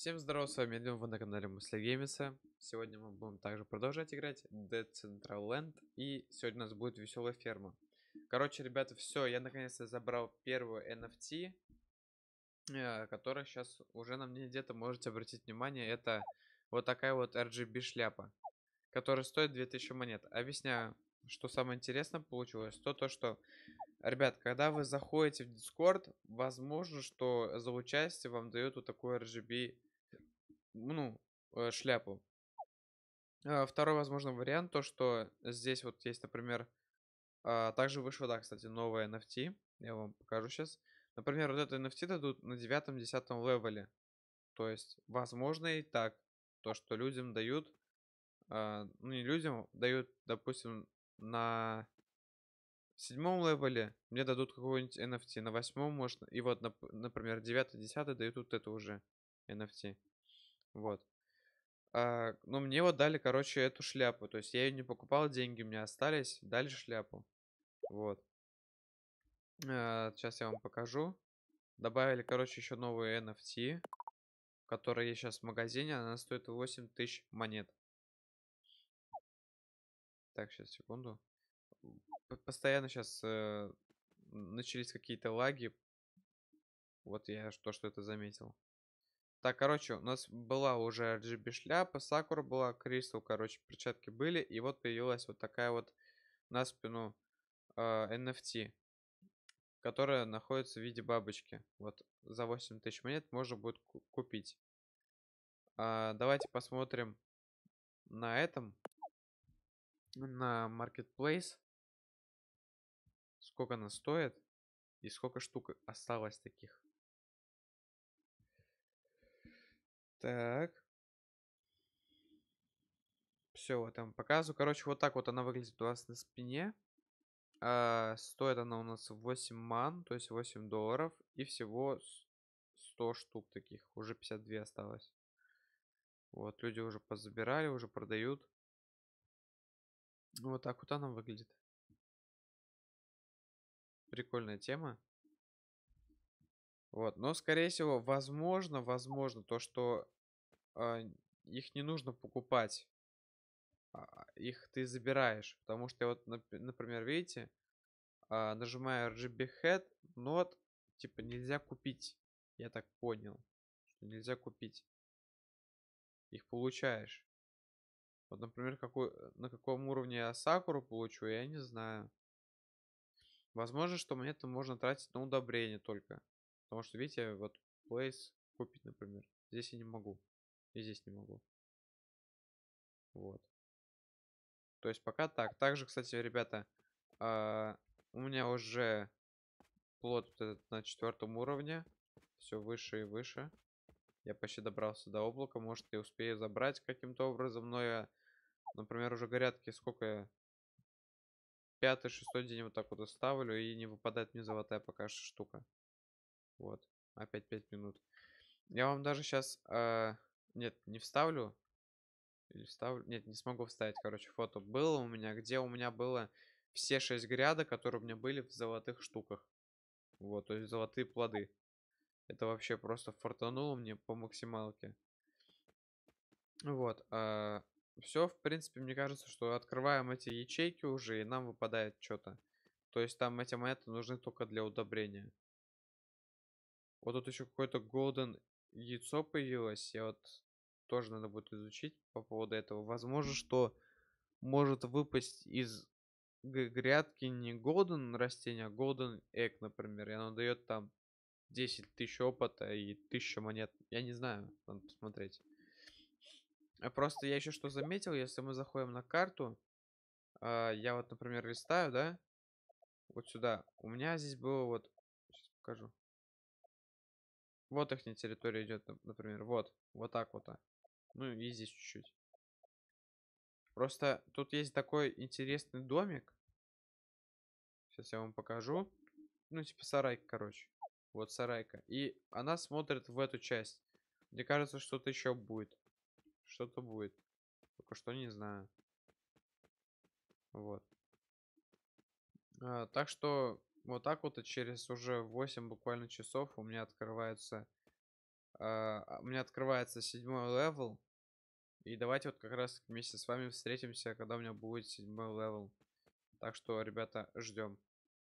Всем здорова, с вами Дим, вы на канале Мысли Геймиса. Сегодня мы будем также продолжать играть Decentraland, и сегодня у нас будет веселая ферма. Короче, ребята, все, я наконец-то забрал первую NFT, которая сейчас уже на мне где-то, можете обратить внимание, это вот такая вот RGB шляпа, которая стоит 2000 монет. Объясняю, что самое интересное получилось, то что, ребят, когда вы заходите в Discord, возможно, что за участие вам дают вот такую RGB, ну, шляпу. Второй возможный вариант, то что здесь вот есть, например, также вышло, да, кстати, новое NFT. Я вам покажу сейчас. Например, вот это NFT дадут на 9-10 левеле. То есть, возможно и так, то, что людям дают, ну не людям, дают, допустим, на 7 левеле мне дадут какой-нибудь NFT, на 8 может, и вот, например, 9-10 дают вот это уже NFT. Вот. Ну, мне вот дали, короче, эту шляпу. То есть я ее не покупал, деньги у меня остались, дали шляпу. Вот. Сейчас я вам покажу. Добавили, короче, еще новую NFT, которая есть сейчас в магазине. Она стоит 8000 монет. Так, сейчас, секунду. Постоянно сейчас начались какие-то лаги. Вот я что это заметил. Так, короче, у нас была уже RGB шляпа, Сакура была, Кристал, короче, перчатки были. И вот появилась вот такая вот на спину NFT, которая находится в виде бабочки. Вот за 8000 монет можно будет купить. Давайте посмотрим на этом, на Marketplace, сколько она стоит и сколько штук осталось таких. Так. Все, вот там показываю. Короче, вот так вот она выглядит у вас на спине. Стоит она у нас 8 ман, то есть $8. И всего 100 штук таких. Уже 52 осталось. Вот, люди уже позабирали, уже продают. Вот так вот она выглядит. Прикольная тема. Вот, но скорее всего, возможно, то, что а, их не нужно покупать, их ты забираешь, потому что я вот, например, видите, нажимаю RGB Head, но вот, типа, нельзя купить, я так понял, что нельзя купить, их получаешь. Вот, например, на каком уровне я Сакуру получу, я не знаю. Возможно, что монеты можно тратить на удобрение только. Потому что, видите, вот Place купить, например. Здесь я не могу. И здесь не могу. Вот. То есть пока так. Также, кстати, ребята, у меня уже плод вот этот на 4 уровне. Все выше и выше. Я почти добрался до облака. Может, я успею забрать каким-то образом. Но я, например, уже горятки сколько я? 5-6 день вот так вот оставлю. И не выпадает мне золотая пока что штука. Вот. Опять 5 минут. Я вам даже сейчас... нет, не вставлю. Или вставлю? Нет, не смогу вставить, короче, фото. Было у меня, где у меня было все 6 грядок, которые у меня были в золотых штуках. Вот, то есть золотые плоды. Это вообще просто фартануло мне по максималке. Вот. Все, в принципе, мне кажется, что открываем эти ячейки уже, и нам выпадает что-то. То есть там эти монеты нужны только для удобрения. Вот тут еще какое-то golden яйцо появилось. Я вот тоже надо будет изучить по поводу этого. Возможно, что может выпасть из грядки не golden растение, а golden egg, например. И оно дает там 10 тысяч опыта и 1000 монет. Я не знаю, надо посмотреть. Просто я еще что заметил, если мы заходим на карту, я вот, например, листаю, да, вот сюда. У меня здесь было вот, сейчас покажу. Вот их территория идет, например, вот так вот. Ну и здесь чуть-чуть. Просто тут есть такой интересный домик. Сейчас я вам покажу. Ну, типа сарайка, короче. Вот сарайка. И она смотрит в эту часть. Мне кажется, что-то еще будет. Что-то будет. Только что не знаю. Вот. Так что вот так вот и через уже 8 буквально часов у меня открываются у меня открывается 7-й левел. И давайте вот как раз вместе с вами встретимся, когда у меня будет 7-й левел. Так что, ребята, ждем.